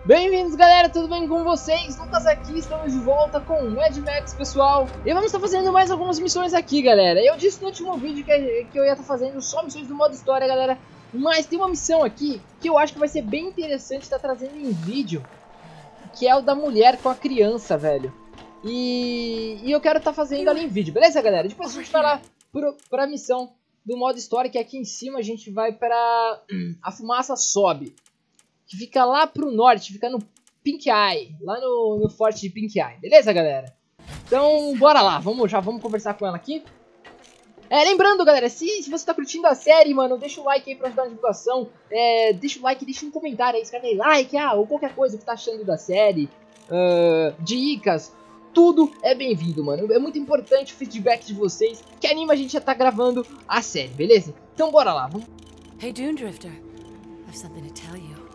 Bem-vindos, galera, tudo bem com vocês? Lucas aqui, estamos de volta com o Mad Max, pessoal. E vamos estar fazendo mais algumas missões aqui, galera. Eu disse no último vídeo que eu ia estar fazendo só missões do modo história, galera. Mas tem uma missão aqui que eu acho que vai ser bem interessante estar trazendo em vídeo, que é o da mulher com a criança, velho. E eu quero estar fazendo ali em vídeo, beleza, galera? Depois a gente vai lá pra missão do modo história, que aqui em cima a gente vai pra... A fumaça sobe, que fica lá pro norte, fica no Pink Eye, lá no forte de Pink Eye, beleza, galera? Então, bora lá, já vamos conversar com ela aqui. Lembrando, galera, se você tá curtindo a série, mano, deixa o like aí pra ajudar na divulgação. Deixa o like, deixa um comentário aí, escreve aí like, ou qualquer coisa que tá achando da série, dicas, tudo é bem-vindo, mano. É muito importante o feedback de vocês, que anima a gente a tá gravando a série, beleza? Então bora lá, vamos... Hey, Dune Drifter, I've something to tell you.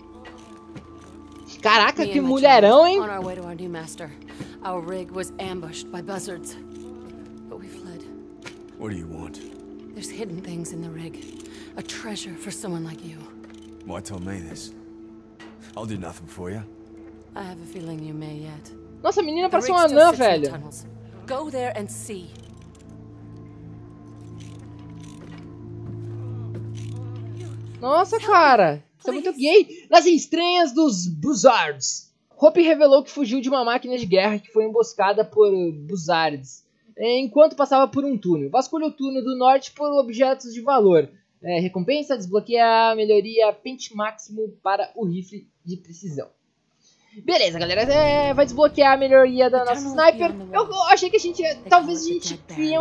Caraca, que mulherão, hein? On our way to our new master, our rig was ambushed by buzzards, but we fled. What do you want? There's hidden things in the rig, a treasure for someone like you. Why tell me this? I'll do nothing for you. I have a feeling you may yet. Nossa, a menina The parece rig uma still anã, sits in the velho. tunnels. Go there and see. Nossa, cara, isso é muito gay. Nas estranhas dos Buzzards. Hope revelou que fugiu de uma máquina de guerra que foi emboscada por Buzzards enquanto passava por um túnel. Vasculhe o túnel do norte por objetos de valor. Recompensa, desbloqueia a melhoria pente máximo para o rifle de precisão. Beleza, galera, vai desbloquear a melhoria da nossa sniper. Eu achei que a gente talvez a gente cria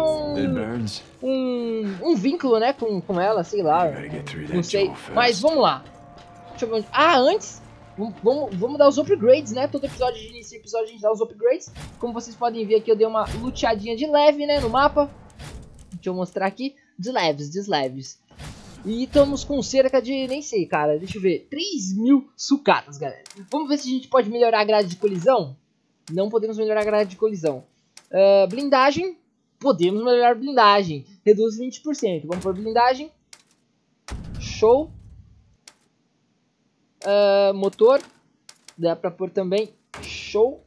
um vínculo, né, com ela, sei lá, não sei. Mas vamos lá. Deixa eu ver onde... antes, vamos dar os upgrades, né? Todo episódio, de início de episódio, a gente dá os upgrades. Como vocês podem ver aqui, eu dei uma luteadinha de leve, né, no mapa. Deixa eu mostrar aqui, de leves. E estamos com cerca de, nem sei, cara, deixa eu ver, 3.000 sucatas, galera. Vamos ver se a gente pode melhorar a grade de colisão. Não podemos melhorar a grade de colisão. Blindagem, podemos melhorar a blindagem. Reduz 20%, vamos por blindagem. Show. Motor, dá pra pôr também. Show.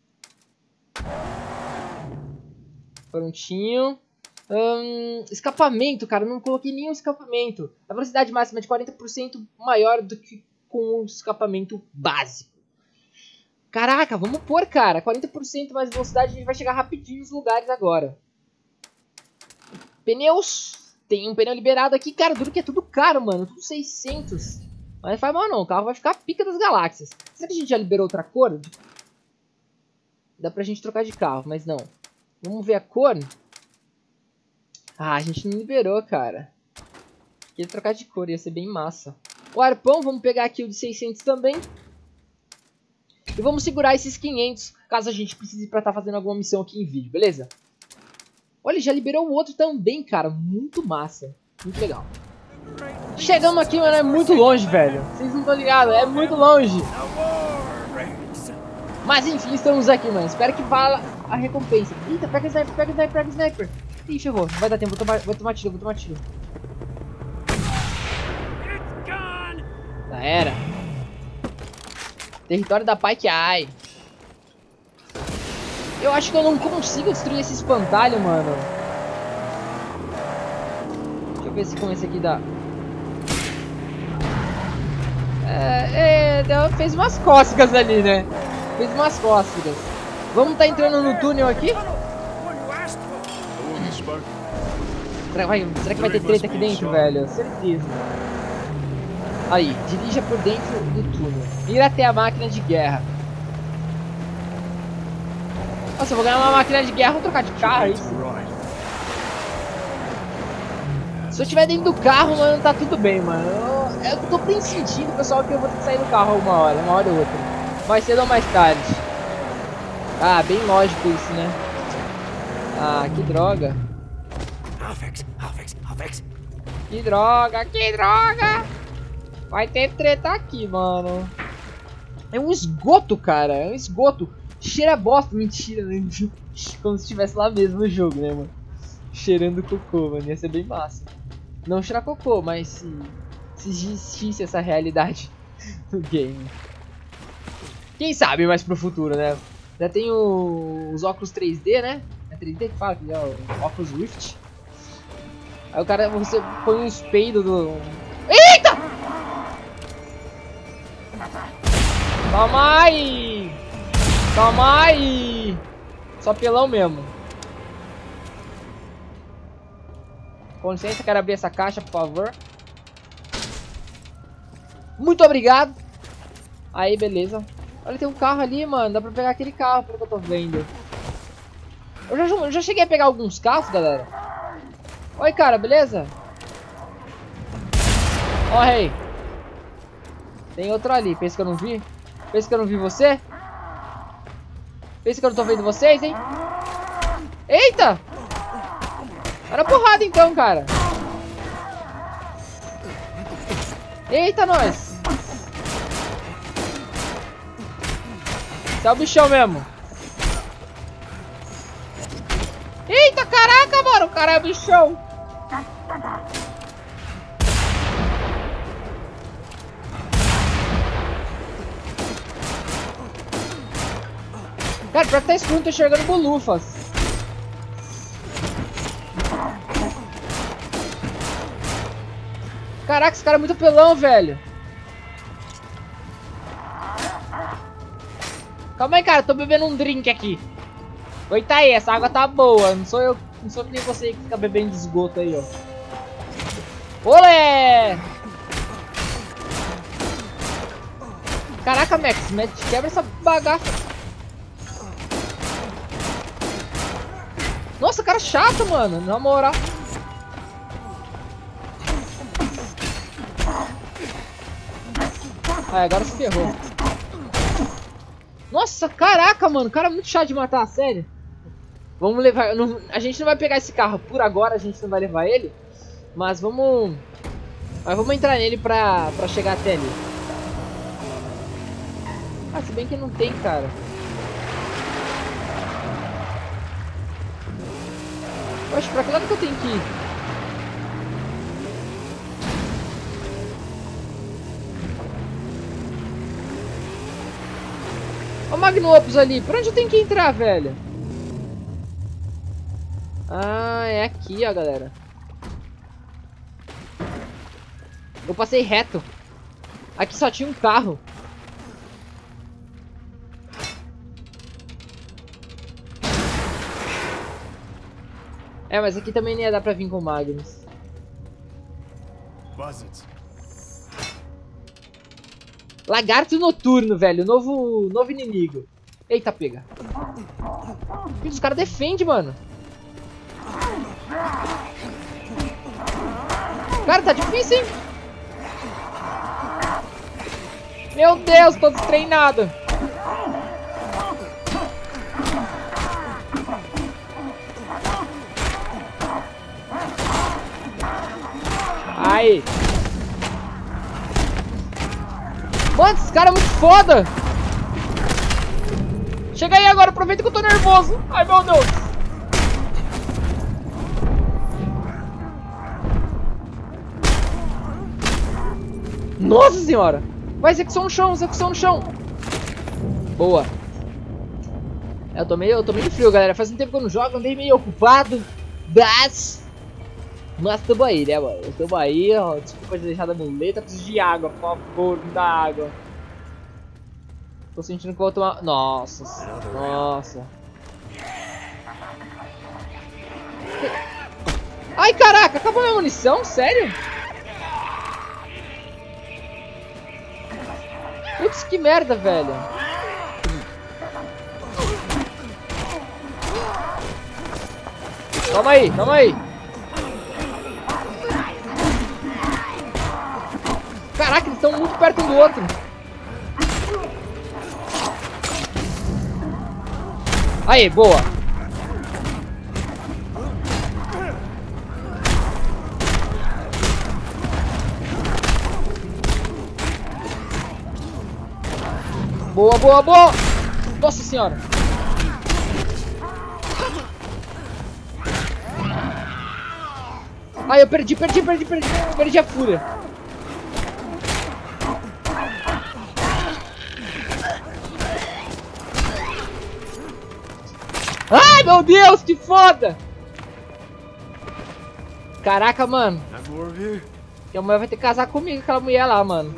Prontinho. Escapamento, cara, não coloquei nenhum escapamento. A velocidade máxima é de 40% maior do que com o escapamento básico. Caraca, vamos pôr, cara, 40% mais velocidade, a gente vai chegar rapidinho nos lugares agora. Pneus, tem um pneu liberado aqui, cara, duro que é tudo caro, mano, tudo 600. Mas não faz mal não, o carro vai ficar a pica das galáxias. Será que a gente já liberou outra cor? Dá pra gente trocar de carro, mas não. Vamos ver a cor. A gente não liberou, cara. Queria trocar de cor, ia ser bem massa. O arpão, vamos pegar aqui o de 600 também. E vamos segurar esses 500, caso a gente precise pra estar fazendo alguma missão aqui em vídeo, beleza? Olha, já liberou o outro também, cara. Muito massa. Muito legal. Chegamos aqui, mano, é muito longe, velho. Vocês não estão ligados, é muito longe. Mas enfim, estamos aqui, mano. Espero que valha a recompensa. Eita, pega o sniper. Ih, chegou. Vai dar tempo, vou tomar tiro. Já era. Território da Pike Eye. Eu acho que eu não consigo destruir esse espantalho, mano. Deixa eu ver se com esse aqui dá. Fez umas cócegas ali, né? Vamos tá entrando no túnel aqui? Será que vai ter treta aqui dentro, velho? Certeza. Aí, dirija por dentro do túnel. Ir até a máquina de guerra. Nossa, eu vou ganhar uma máquina de guerra, vou trocar de carro, é isso? Se eu estiver dentro do carro, mano, tá tudo bem, mano. Eu tô bem sentindo, pessoal, que eu vou ter que sair do carro uma hora ou outra. Mais cedo ou mais tarde. Bem lógico isso, né? Que droga. Que droga! Vai ter treta aqui, mano. É um esgoto, cara. É um esgoto. Cheira bosta. Mentira, né? Como se estivesse lá mesmo no jogo, né, mano? Cheirando cocô, mano. Ia ser bem massa. Não cheirar cocô, mas se existisse essa realidade do game. Quem sabe mais pro futuro, né? Já tem os óculos 3D, né? É 3D que fala, que é o óculos Rift. Aí o cara, você põe um espelho do... Eita! Toma aí! Toma aí! Só pelão mesmo. Com licença, quero abrir essa caixa, por favor. Muito obrigado. Aí, beleza. Olha, tem um carro ali, mano. Dá pra pegar aquele carro, pelo que eu tô vendo. Eu já cheguei a pegar alguns carros, galera. Oi, cara, beleza? Ó, rei. Tem outro ali. Pensa que eu não vi? Pensa que eu não vi você? Pensa que eu não tô vendo vocês, hein? Eita! Era porrada então, cara. Eita, nós. Esse é o bichão mesmo. Eita, caraca, mano. O cara é o bichão. Cara, pior que tá escuro, não tô enxergando bolufas. Caraca, esse cara é muito pelão, velho. Calma aí, cara, tô bebendo um drink aqui. Oi, tá aí, essa água tá boa. Não sou que nem você que fica bebendo de esgoto aí, ó. Olé! Caraca, Max, quebra essa bagaça. Nossa, cara chato, mano, na moral. Ah, agora se ferrou. Nossa, caraca, mano. O cara é muito chato de matar, sério. Vamos levar... a gente não vai pegar esse carro por agora, a gente não vai levar ele. Mas vamos... vamos entrar nele pra chegar até ali. Ah, se bem que não tem, cara. Poxa, pra que lado que eu tenho que ir? Ó o Magnopus ali. Pra onde eu tenho que entrar, velho? Ah, é aqui, ó, galera. Eu passei reto. Aqui só tinha um carro. É, mas aqui também nem ia dar pra vir com o Magnus. Buzzards. Lagarto noturno, velho. Novo inimigo. Eita, pega. Os caras defendem, mano. Cara, tá difícil, hein? Meu Deus, tô destreinado. Aí. Mano, esse cara é muito foda. Chega aí agora, aproveita que eu tô nervoso. Ai, meu Deus. Nossa senhora. Vai, execução no chão, execução no chão. Boa. Eu tô meio frio, galera. Faz um tempo que eu não jogo, andei meio ocupado. Mas tamo aí, né, mano? Tamo aí, ó. Desculpa de deixar da muleta. Preciso de água, por favor, me dá água. Tô sentindo que eu vou tomar... Nossa. Nossa. Ai, caraca, acabou minha munição? Sério? Putz, que merda, velho. Toma aí, toma aí. Caraca, eles estão muito perto um do outro. Aí, boa. Boa, boa, boa. Nossa senhora. Ai, eu perdi a fúria. Ai, meu Deus, que foda! Caraca, mano. Have more of you? E a mulher vai ter que casar comigo, aquela mulher lá, mano.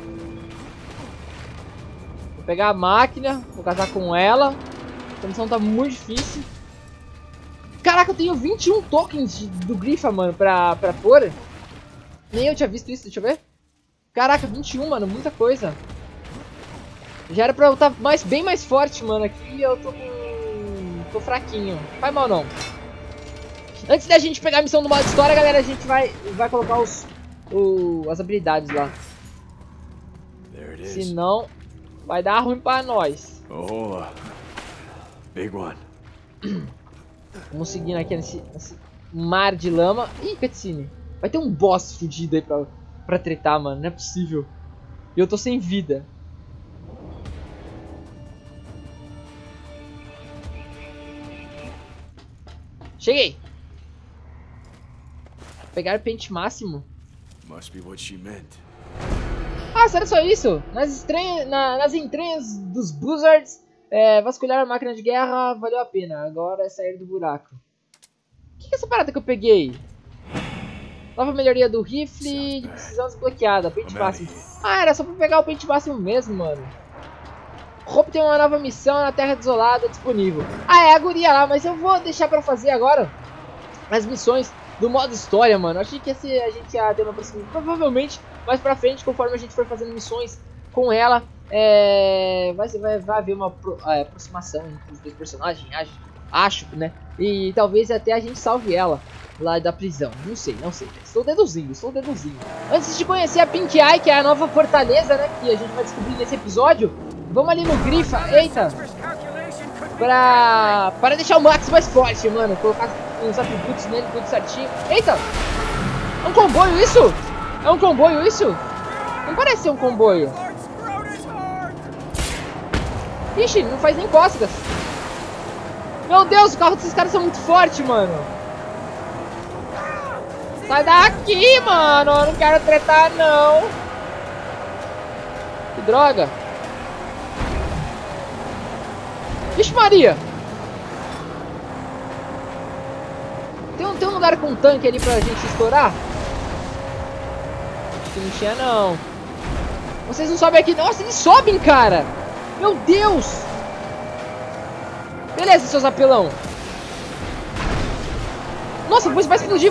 Vou pegar a máquina, vou casar com ela. A missão tá muito difícil. Caraca, eu tenho 21 tokens do Grifa, mano, pra pôr. Nem eu tinha visto isso, deixa eu ver. Caraca, 21, mano, muita coisa. Já era pra eu estar bem mais forte, mano, aqui eu tô fraquinho. Não faz mal, não. Antes da gente pegar a missão do modo história, galera, a gente vai colocar as habilidades lá. Senão, vai dar ruim pra nós. Oh, big one. Vamos seguindo aqui nesse mar de lama. Ih, cutscene. Vai ter um boss fudido aí pra tretar, mano. Não é possível. E eu tô sem vida. Cheguei. Pegar o pente máximo. Must be what she meant. Ah, será só isso? Nas entranhas dos Buzzards, vasculhar a máquina de guerra valeu a pena. Agora é sair do buraco. O que é essa parada que eu peguei? Nova melhoria do rifle de precisão desbloqueada. Pente máximo. Ah, era só pra pegar o pente máximo mesmo, mano. Hope tem uma nova missão na Terra Desolada disponível. Ah, é a guria lá, mas eu vou deixar pra fazer agora as missões do modo história, mano. Achei que a gente ia ter uma proximidade. Provavelmente, mais pra frente, conforme a gente for fazendo missões com ela, vai haver uma aproximação entre os dois personagens, acho, né? E talvez até a gente salve ela lá da prisão. Não sei. Estou deduzindo. Antes de conhecer a Pink Eye, que é a nova fortaleza, né? Que a gente vai descobrir nesse episódio. Vamos ali no Grifa. Eita! Para deixar o Max mais forte, mano. Colocar uns atributos nele, tudo certinho. Eita! É um comboio isso? É um comboio isso? Não parece ser um comboio. Ixi, não faz nem cócegas. Meu Deus, o carro desses caras são muito forte, mano. Sai daqui, mano. Eu não quero tretar, não. Que droga. Vixe Maria. Tem um lugar com um tanque ali pra gente estourar? Acho que não tinha, não. Vocês não sobem aqui. Nossa, eles sobem, cara. Meu Deus. Beleza, seus apelão. Nossa, vai explodir.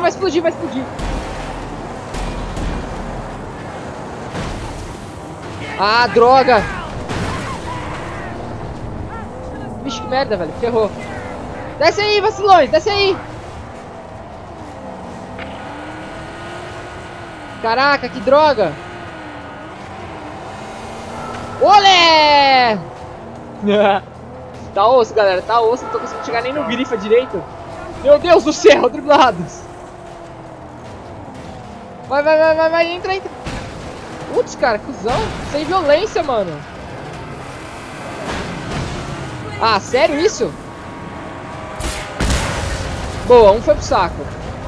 Ah, droga. Vixe, que merda, velho. Ferrou. Desce aí, vacilões. Desce aí. Caraca, que droga. Olé! Tá osso, galera. Tá osso. Não tô conseguindo chegar nem no Grifa direito. Meu Deus do céu, driblados. Vai. Entra. Putz, cara, cuzão. Sem violência, mano. Ah, sério isso? Boa, um foi pro saco.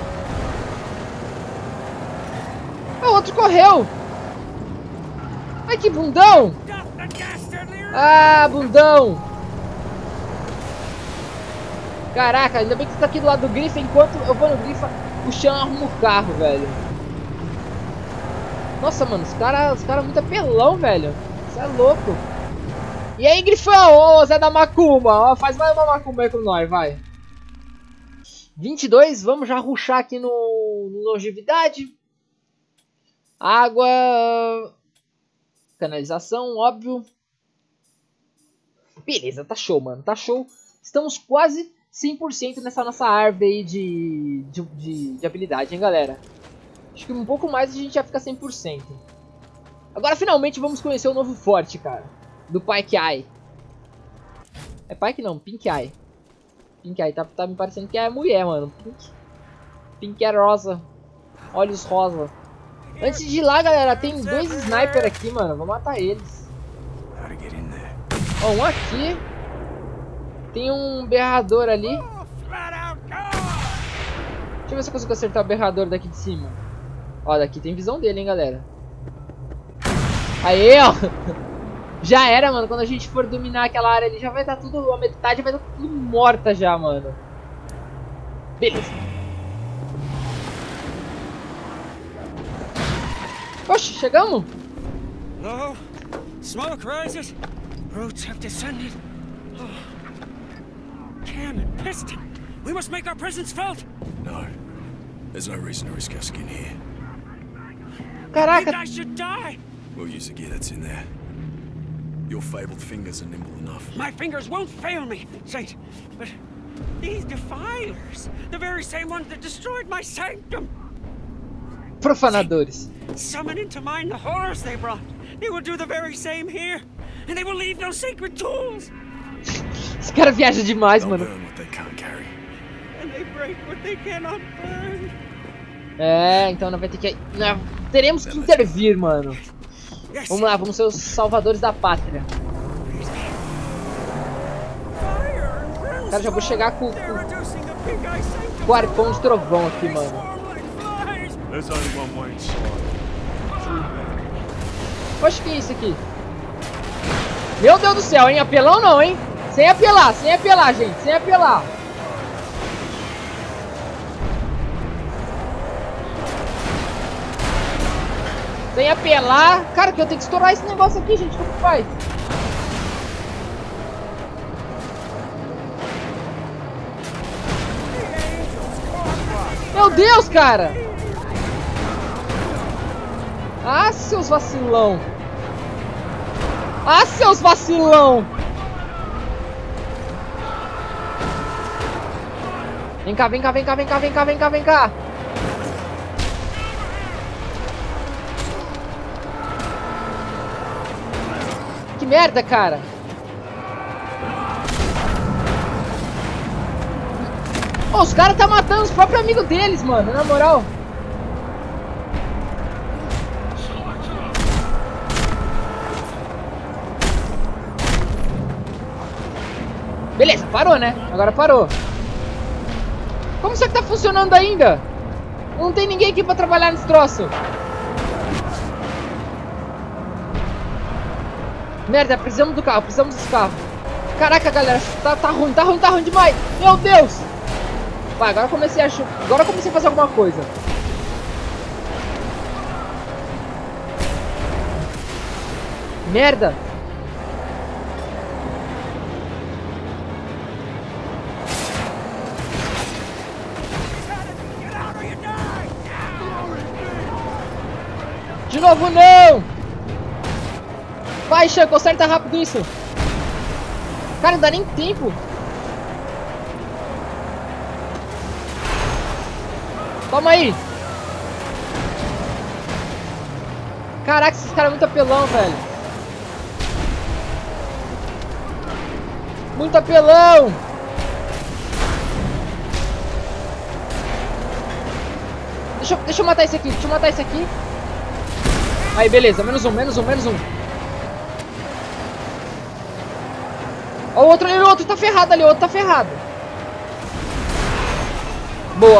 O outro correu. Ai, que bundão. Ah, bundão. Caraca, ainda bem que você tá aqui do lado do Grifa. Enquanto eu vou no Grifa, o Sean arruma o carro, velho. Nossa, mano, os caras muito apelão, velho. Você é louco. E aí, Grifão, ô Zé da Macumba, ó, faz mais uma macumba aí com nós, vai. 22, vamos já rushar aqui no longevidade. Água, canalização, óbvio. Beleza, tá show, mano, tá show. Estamos quase 100% nessa nossa árvore aí de habilidade, hein, galera. Acho que um pouco mais a gente já fica 100%. Agora, finalmente, vamos conhecer o novo forte, cara. Do Pike Eye. É Pike não, Pink Eye. Pink Eye, tá me parecendo que é mulher, mano. Pink é rosa. Olhos rosa. Antes de ir lá, galera, tem 2 sniper aqui, mano. Vou matar eles. Ó, um aqui. Tem um berrador ali. Deixa eu ver se eu consigo acertar o berrador daqui de cima. Ó, daqui tem visão dele, hein, galera. Aê, ó. Já era, mano. Quando a gente for dominar aquela área ali, já vai estar tudo... A metade vai estar tudo morta já, mano. Beleza. Oxe, chegamos? Low, smoke rises, roots have descended. Oh. Cam and Piston, we must make our presence felt. No. There's no reason to risk our skin here. Caraca. I should die. We'll use the gear that's in there. Your fabled fingers are nimble enough. My fingers won't fail me, Saint. But these defilers, the very same ones that destroyed my sanctum. Profanadores. Summon into mind the horrors they brought. They will do the very same here. And they will leave no sacred tools. Esse cara viaja demais, They'll mano. burn what they can't carry. And they break what they cannot burn. É, então não vai ter que... Não, teremos que intervir, mano. Yes. Vamos lá, vamos ser os salvadores da pátria. Cara, já vou chegar com o arpão de trovão aqui, mano. There's only one way inside. Poxa, que é isso aqui? Meu Deus do céu, hein? Apelão não, hein? Sem apelar, gente, sem apelar. Sem apelar. Cara, que eu tenho que estourar esse negócio aqui, gente. Como que faz? Meu Deus, cara! Ah, seus vacilão! Ah, seus vacilão! Vem cá, vem cá, vem cá, vem cá, vem cá, vem cá, vem cá! Que merda, cara! Oh, os caras tá matando os próprios amigos deles, mano, na moral. Beleza, parou, né? Agora parou. Como isso aqui tá funcionando ainda? Não tem ninguém aqui pra trabalhar nesse troço. Merda, precisamos do carro, precisamos desse carro. Caraca, galera, tá ruim demais. Meu Deus. Vai, agora eu comecei a fazer alguma coisa. Merda. De novo não. Vai, Shan, conserta rápido isso. Cara, não dá nem tempo. Toma aí. Caraca, esses caras é muito apelão, velho. Muito apelão. Deixa eu matar esse aqui, Aí, beleza, menos um. Ó, o outro ali, o outro tá ferrado ali, Boa.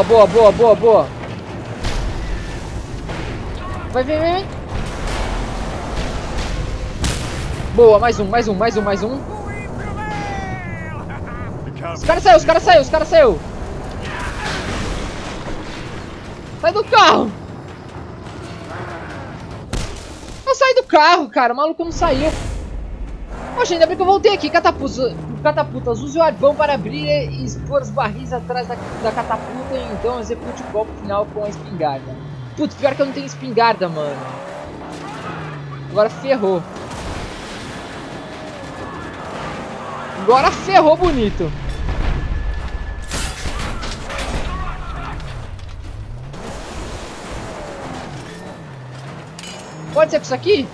Vai, vem. Boa, mais um. Os caras saiu. Sai do carro. Eu saí do carro, cara. O maluco não saiu. Poxa, ainda bem que eu voltei aqui. Catapultas. Use o arpão para abrir e expor os barris atrás da catapulta e então execute o golpe final com a espingarda. Putz, pior que eu não tenho espingarda, mano. Agora ferrou. Agora ferrou bonito. Pode ser com isso aqui?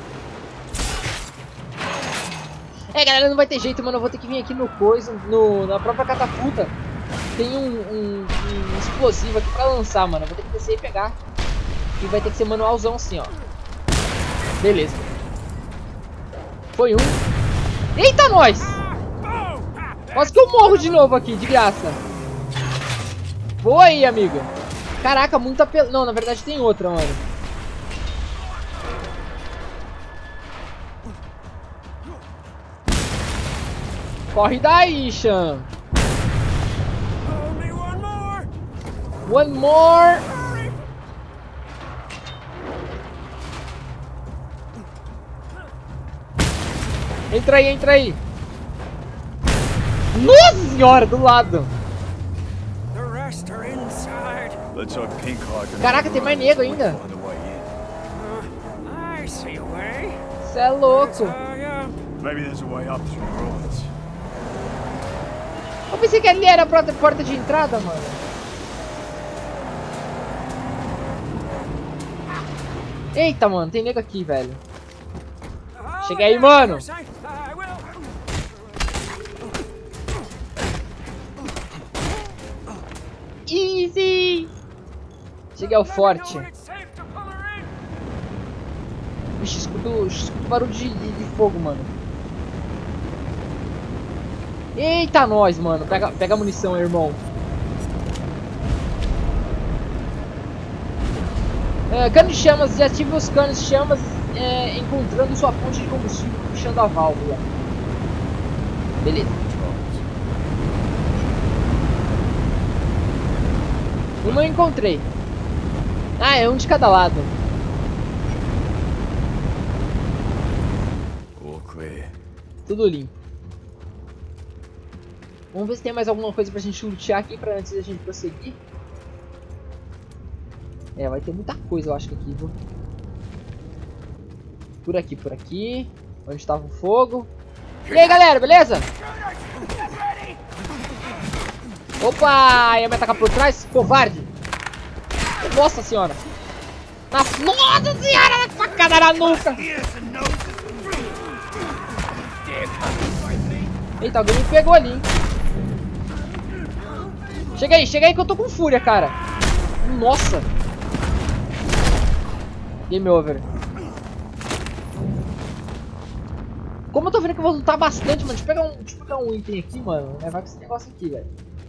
É, galera, não vai ter jeito, mano. Eu vou ter que vir aqui no coisa, na própria catapulta. Tem um explosivo aqui pra lançar, mano. Eu vou ter que descer e pegar. E vai ter que ser manualzão assim, ó. Beleza. Foi um. Eita, nós! Quase que eu morro de novo aqui, de graça. Boa aí, amigo. Caraca, muita pel... Não, na verdade tem outra, mano. Corre daí, Sean. Only one more. One more. Entra aí, entra aí. Nossa senhora, do lado. The rest are inside. Let's hope Pink Hawk and Caraca, tem mais nego ainda. find a way in. I see a way. Cê é louco. Maybe there's a way up through the ruins. Eu pensei que ali era a porta de entrada, mano. Eita, mano, tem nego aqui, velho. Chega aí, mano. Easy. Cheguei ao forte. Vixe, escuto barulho de fogo, mano. Eita, nós, mano. Pega a munição, irmão. Cano de chamas. Desative os canos de chamas encontrando sua fonte de combustível puxando a válvula. Beleza. Uma eu encontrei. Ah, é um de cada lado. All clear. Tudo limpo. Vamos ver se tem mais alguma coisa pra gente lutear aqui pra antes da gente prosseguir. É, vai ter muita coisa eu acho que aqui, viu? Por aqui, por aqui. Onde tava o fogo. E aí, galera, beleza? Opa! Ia me atacar por trás? Covarde! Nossa senhora! Nossa senhora! Facada na nuca! Eita, alguém me pegou ali, hein? Chega aí que eu tô com fúria, cara. Nossa! Game over. Como eu tô vendo que eu vou lutar bastante, mano. Deixa eu pegar um item aqui, mano. Vai com esse negócio aqui, velho.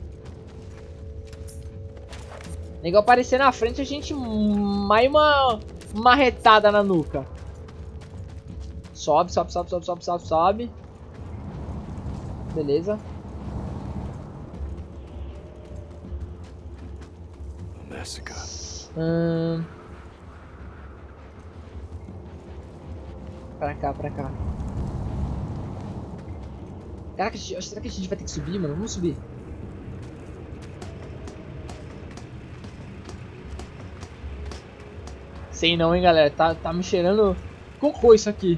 Legal aparecer na frente, a gente mais uma marretada na nuca. Sobe. Beleza. Pra cá. Caraca, será que a gente vai ter que subir, mano? Vamos subir. Sei não, hein, galera. Tá me cheirando cocô isso aqui.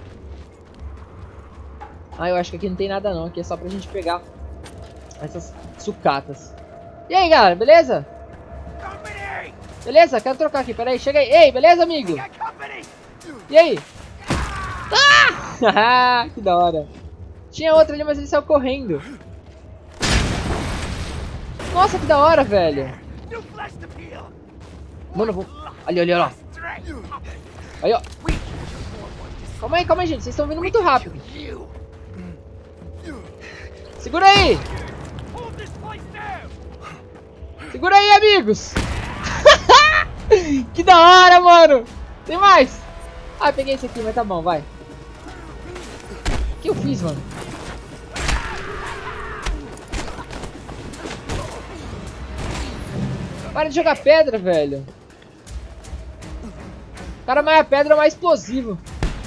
Ah, eu acho que aqui não tem nada não. Aqui é só pra gente pegar essas sucatas. E aí, galera, beleza? Beleza? Quero trocar aqui, pera aí, chega aí. Ei, beleza, amigo? E aí? Ah! Que da hora. Tinha outro ali, mas ele saiu correndo. Nossa, que da hora, velho. Mano, eu vou... Ali, ó. Aí, ó. Calma aí, gente. Vocês estão vindo muito rápido. Segura aí. Segura aí, amigos. Que da hora, mano. Tem mais. Ah, peguei esse aqui, mas tá bom, vai. O que eu fiz, mano? Para de jogar pedra, velho. O cara mais a pedra mais explosivo.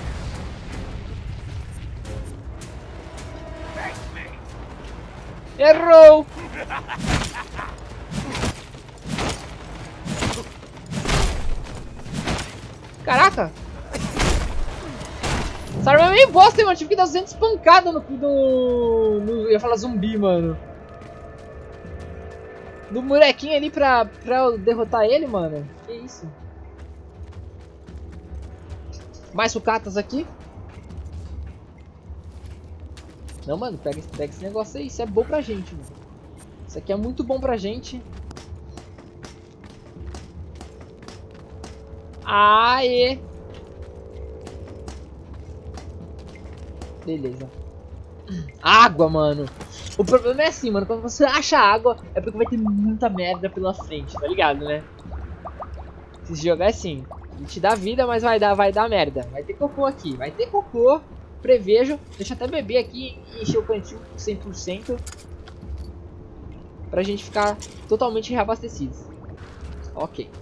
Errou! Caraca! Essa arma é meio bosta, hein, mano. Tive que dar 200 pancadas no... Eu ia falar zumbi, mano. No molequinho ali pra eu derrotar ele, mano. Que isso? Mais sucatas aqui. Não, mano, pega esse negócio aí. Isso é bom pra gente, mano. Isso aqui é muito bom pra gente. Aê! Beleza. Água, mano. O problema é assim, mano. Quando você acha água, é porque vai ter muita merda pela frente, tá ligado, né? Se jogar assim, ele te dá vida, mas vai dar merda. Vai ter cocô aqui, vai ter cocô. prevejo. Deixa eu até beber aqui e encher o cantil 100%. Pra gente ficar totalmente reabastecidos. Ok.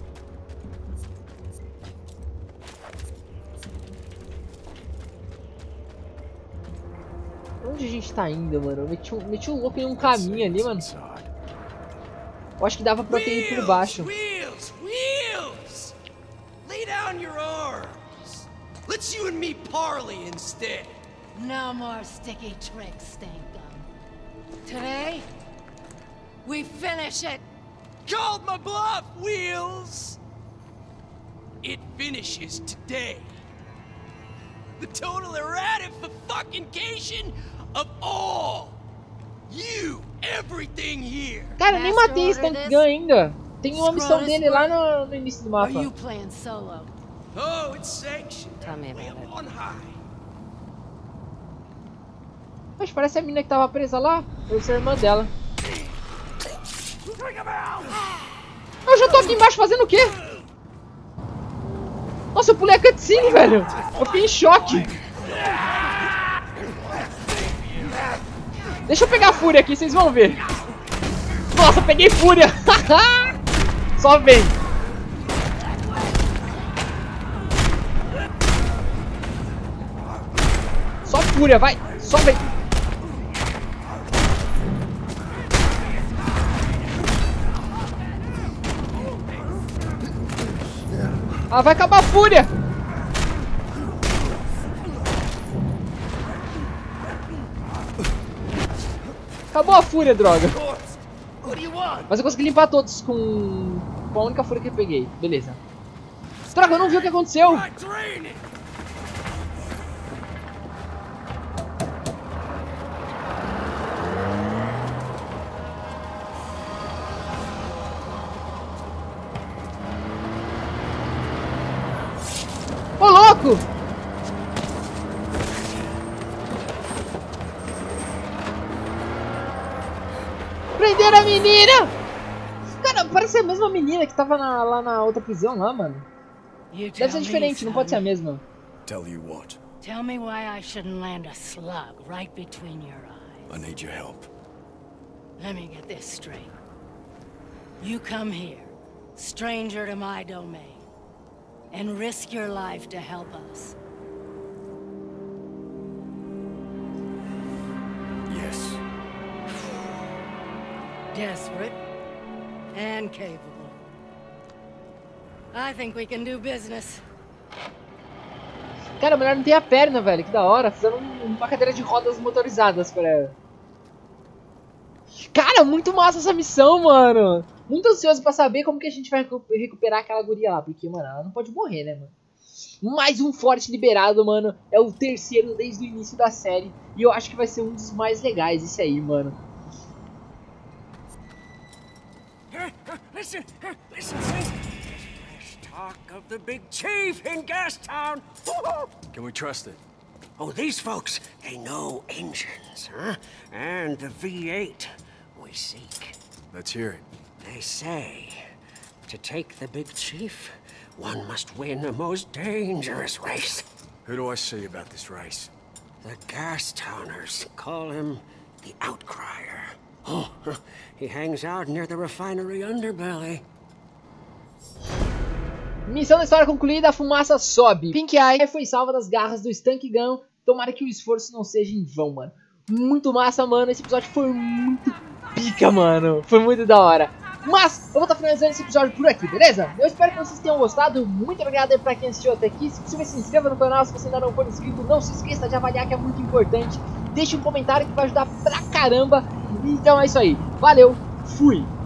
Onde a gente tá indo, mano? Eu meti um louco em um caminho ali, mano. Eu acho que dava pra ter ido por baixo. Wheels! Lay down your arms. Let's you and me parley instead. No more sticky tricks, Stank Gum. Today, we finish it. Called my bluff, Wheels! It finishes today. The total erratification of all. You, everything here. Cara, eu nem matei esse Stank Gun ainda. Tem uma missão dele lá no início do mapa. Are you playing solo? Oh, it's sanctioned. Tell me about it. On high. Mas parece a menina que tava presa lá. Deve ser a irmã dela. Eu já tô aqui embaixo fazendo o quê? Nossa, eu pulei a cutscene, velho. Eu fiquei em choque. Deixa eu pegar a fúria aqui, vocês vão ver. Nossa, peguei fúria. Só vem. Só fúria, vai. Só vem. Ah, vai acabar a fúria. Acabou a fúria, droga. Mas eu consegui limpar todos com a única fúria que eu peguei. Beleza. Droga, eu não vi o que aconteceu. Ô, louco! Prenderam a menina! Cara, parece a mesma menina que tava lá na outra prisão lá, mano. Deve ser diferente, não pode ser a mesma. Tell you what, Tell me why I shouldn't land a slug right between your eyes. I need your help. Let me get this straight. You come here, stranger to my domain, and risk your life to help us. Yes. Desperate and capable. I think we can do business. Cara, a mulher não tem a perna, velho. Que da hora. Fizeram uma cadeira de rodas motorizadas pra ela. Cara, muito massa essa missão, mano. Muito ansioso pra saber como que a gente vai recuperar aquela guria lá. Porque, mano, ela não pode morrer, né, mano? Mais um forte liberado, mano. É o terceiro desde o início da série. E eu acho que vai ser um dos mais legais esse aí, mano. Listen. Talk of the big chief in Gastown. Can we trust it? Oh, these folks, they know engines, huh? And the V8 we seek. Let's hear it. They say, to take the big chief, one must win a most dangerous race. Who do I see about this race? The Gastowners call him the Outcrier. Oh, he hangs out near the refinery underbelly. Missão da história concluída, a fumaça sobe. Pink Eye foi salva das garras do Stank Gun. Tomara que o esforço não seja em vão, mano. Muito massa, mano. Esse episódio foi muito pica, mano. Foi muito da hora. Mas eu vou estar finalizando esse episódio por aqui, beleza? Eu espero que vocês tenham gostado. Muito obrigado aí pra quem assistiu até aqui. Se possível, se inscreva no canal. Se você ainda não for inscrito, não se esqueça de avaliar, que é muito importante. Deixe um comentário que vai ajudar pra caramba. Então é isso aí. Valeu, fui!